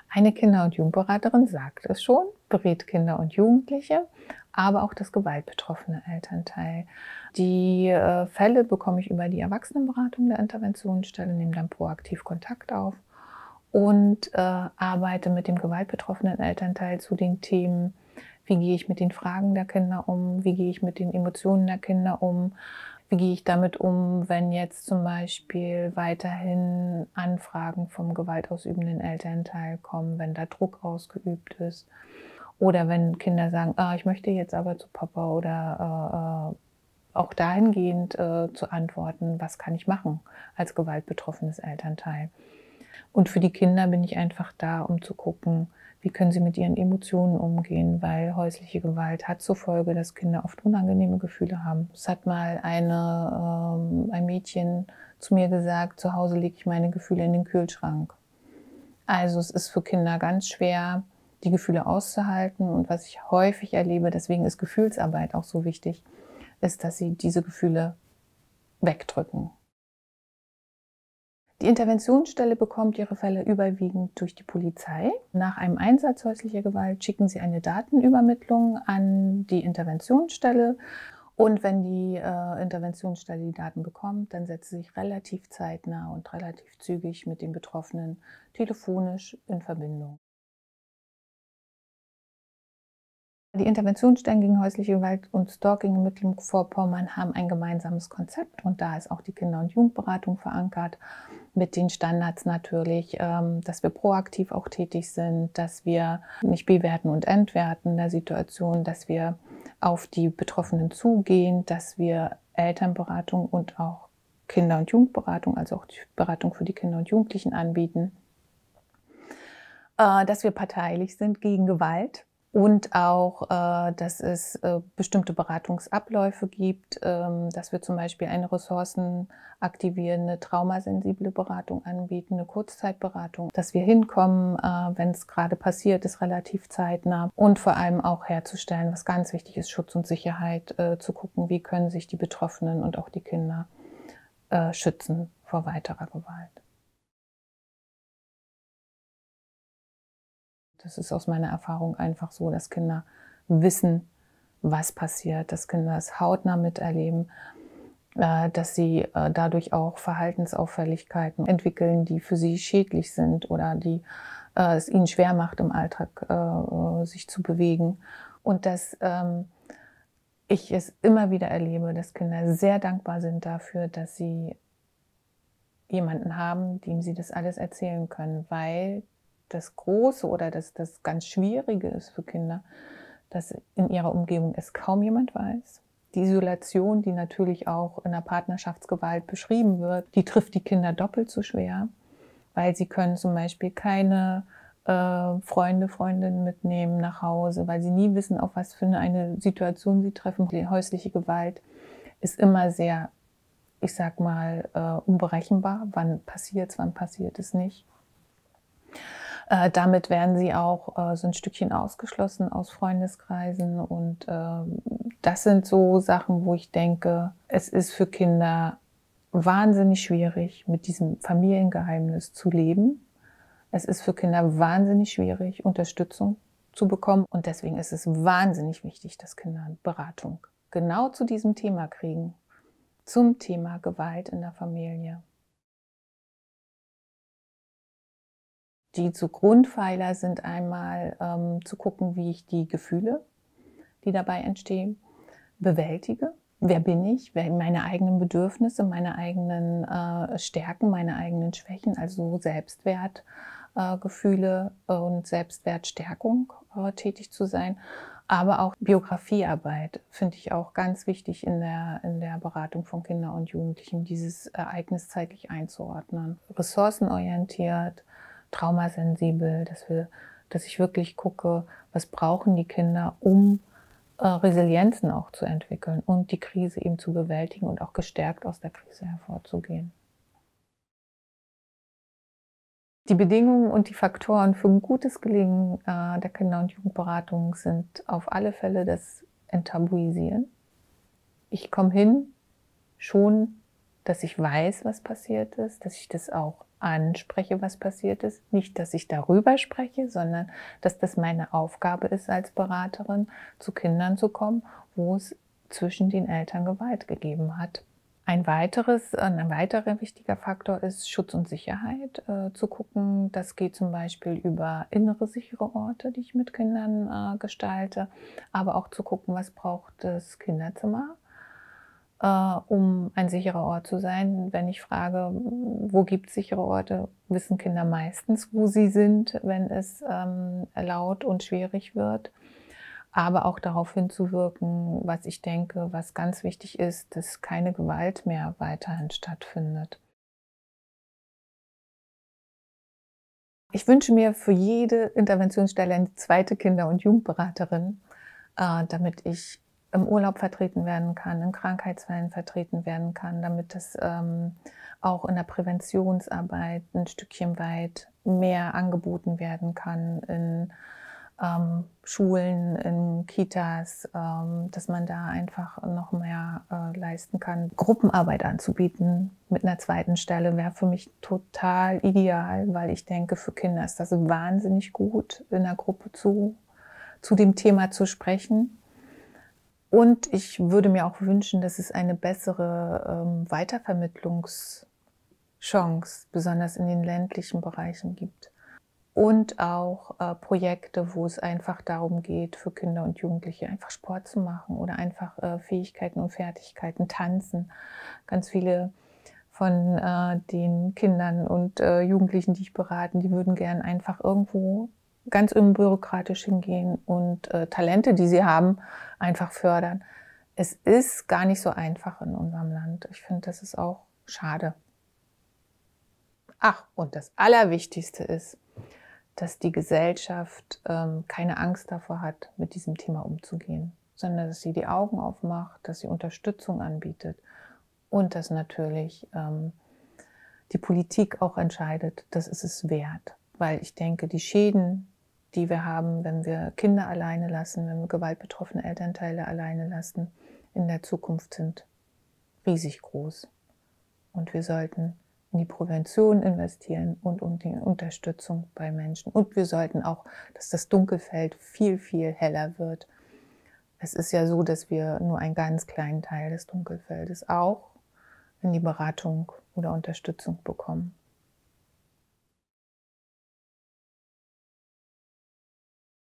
Eine Kinder- und Jugendberaterin sagt es schon, berät Kinder und Jugendliche, aber auch das gewaltbetroffene Elternteil. Die Fälle bekomme ich über die Erwachsenenberatung der Interventionsstelle, nehme dann proaktiv Kontakt auf und arbeite mit dem gewaltbetroffenen Elternteil zu den Themen, wie gehe ich mit den Fragen der Kinder um, wie gehe ich mit den Emotionen der Kinder um, wie gehe ich damit um, wenn jetzt zum Beispiel weiterhin Anfragen vom gewaltausübenden Elternteil kommen, wenn da Druck ausgeübt ist oder wenn Kinder sagen, ich möchte jetzt aber zu Papa oder auch dahingehend zu antworten, was kann ich machen als gewaltbetroffenes Elternteil. Und für die Kinder bin ich einfach da, um zu gucken, wie können sie mit ihren Emotionen umgehen, weil häusliche Gewalt hat zur Folge, dass Kinder oft unangenehme Gefühle haben. Es hat mal ein Mädchen zu mir gesagt, zu Hause lege ich meine Gefühle in den Kühlschrank. Also es ist für Kinder ganz schwer, die Gefühle auszuhalten. Und was ich häufig erlebe, deswegen ist Gefühlsarbeit auch so wichtig, ist, dass sie diese Gefühle wegdrücken. Die Interventionsstelle bekommt ihre Fälle überwiegend durch die Polizei. Nach einem Einsatz häuslicher Gewalt schicken sie eine Datenübermittlung an die Interventionsstelle. Und wenn die Interventionsstelle die Daten bekommt, dann setzt sie sich relativ zeitnah und relativ zügig mit den Betroffenen telefonisch in Verbindung. Die Interventionsstellen gegen häusliche Gewalt und Stalking in Mecklenburg-Vorpommern haben ein gemeinsames Konzept und da ist auch die Kinder- und Jugendberatung verankert, mit den Standards natürlich, dass wir proaktiv auch tätig sind, dass wir nicht bewerten und entwerten der Situation, dass wir auf die Betroffenen zugehen, dass wir Elternberatung und auch Kinder- und Jugendberatung, also auch die Beratung für die Kinder und Jugendlichen anbieten, dass wir parteilich sind gegen Gewalt. Und auch, dass es bestimmte Beratungsabläufe gibt, dass wir zum Beispiel eine ressourcenaktivierende, traumasensible Beratung anbieten, eine Kurzzeitberatung, dass wir hinkommen, wenn es gerade passiert ist, relativ zeitnah. Und vor allem auch herzustellen, was ganz wichtig ist, Schutz und Sicherheit, zu gucken, wie können sich die Betroffenen und auch die Kinder schützen vor weiterer Gewalt. Das ist aus meiner Erfahrung einfach so, dass Kinder wissen, was passiert, dass Kinder es hautnah miterleben, dass sie dadurch auch Verhaltensauffälligkeiten entwickeln, die für sie schädlich sind oder die es ihnen schwer macht, im Alltag sich zu bewegen. Und dass ich es immer wieder erlebe, dass Kinder sehr dankbar sind dafür, dass sie jemanden haben, dem sie das alles erzählen können, weil das Große oder das ganz Schwierige ist für Kinder, dass in ihrer Umgebung es kaum jemand weiß. Die Isolation, die natürlich auch in der Partnerschaftsgewalt beschrieben wird, die trifft die Kinder doppelt so schwer, weil sie können zum Beispiel keine Freunde, Freundinnen mitnehmen nach Hause, weil sie nie wissen, auf was für eine Situation sie treffen. Die häusliche Gewalt ist immer sehr, ich sag mal, unberechenbar. Wann passiert es nicht. Damit werden sie auch so ein Stückchen ausgeschlossen aus Freundeskreisen. Und das sind so Sachen, wo ich denke, es ist für Kinder wahnsinnig schwierig, mit diesem Familiengeheimnis zu leben. Es ist für Kinder wahnsinnig schwierig, Unterstützung zu bekommen. Und deswegen ist es wahnsinnig wichtig, dass Kinder Beratung genau zu diesem Thema kriegen. Zum Thema Gewalt in der Familie. Die so Grundpfeiler sind einmal zu gucken, wie ich die Gefühle, die dabei entstehen, bewältige. Wer bin ich? Meine eigenen Bedürfnisse, meine eigenen Stärken, meine eigenen Schwächen, also Selbstwertgefühle und Selbstwertstärkung tätig zu sein. Aber auch Biografiearbeit finde ich auch ganz wichtig in der Beratung von Kindern und Jugendlichen, dieses Ereignis zeitlich einzuordnen. Ressourcenorientiert, traumasensibel, dass ich wirklich gucke, was brauchen die Kinder, um Resilienzen auch zu entwickeln und die Krise eben zu bewältigen und auch gestärkt aus der Krise hervorzugehen. Die Bedingungen und die Faktoren für ein gutes Gelingen der Kinder- und Jugendberatung sind auf alle Fälle das Enttabuisieren. Ich komme hin, schon, dass ich weiß, was passiert ist, dass ich das auch anspreche, was passiert ist. Nicht, dass ich darüber spreche, sondern dass das meine Aufgabe ist, als Beraterin zu Kindern zu kommen, wo es zwischen den Eltern Gewalt gegeben hat. Ein weiterer wichtiger Faktor ist Schutz und Sicherheit. Zu gucken, das geht zum Beispiel über innere sichere Orte, die ich mit Kindern gestalte, aber auch zu gucken, was braucht das Kinderzimmer, um ein sicherer Ort zu sein. Wenn ich frage, wo gibt es sichere Orte, wissen Kinder meistens, wo sie sind, wenn es laut und schwierig wird. Aber auch darauf hinzuwirken, was ich denke, was ganz wichtig ist, dass keine Gewalt mehr weiterhin stattfindet. Ich wünsche mir für jede Interventionsstelle eine zweite Kinder- und Jugendberaterin, damit ich im Urlaub vertreten werden kann, in Krankheitsfällen vertreten werden kann, damit das auch in der Präventionsarbeit ein Stückchen weit mehr angeboten werden kann, in Schulen, in Kitas, dass man da einfach noch mehr leisten kann. Gruppenarbeit anzubieten mit einer zweiten Stelle wäre für mich total ideal, weil ich denke, für Kinder ist das wahnsinnig gut, in der Gruppe zu dem Thema zu sprechen. Und ich würde mir auch wünschen, dass es eine bessere Weitervermittlungschance, besonders in den ländlichen Bereichen gibt. Und auch Projekte, wo es einfach darum geht, für Kinder und Jugendliche einfach Sport zu machen oder einfach Fähigkeiten und Fertigkeiten, tanzen. Ganz viele von den Kindern und Jugendlichen, die ich berate, die würden gern einfach irgendwo ganz unbürokratisch hingehen und Talente, die sie haben, einfach fördern. Es ist gar nicht so einfach in unserem Land. Ich finde, das ist auch schade. Ach, und das Allerwichtigste ist, dass die Gesellschaft keine Angst davor hat, mit diesem Thema umzugehen, sondern dass sie die Augen aufmacht, dass sie Unterstützung anbietet und dass natürlich die Politik auch entscheidet, das ist es wert. Weil ich denke, die Schäden, die wir haben, wenn wir Kinder alleine lassen, wenn wir gewaltbetroffene Elternteile alleine lassen, in der Zukunft sind riesig groß. Und wir sollten in die Prävention investieren und die Unterstützung bei Menschen. Und wir sollten auch, dass das Dunkelfeld viel, viel heller wird. Es ist ja so, dass wir nur einen ganz kleinen Teil des Dunkelfeldes auch in die Beratung oder Unterstützung bekommen.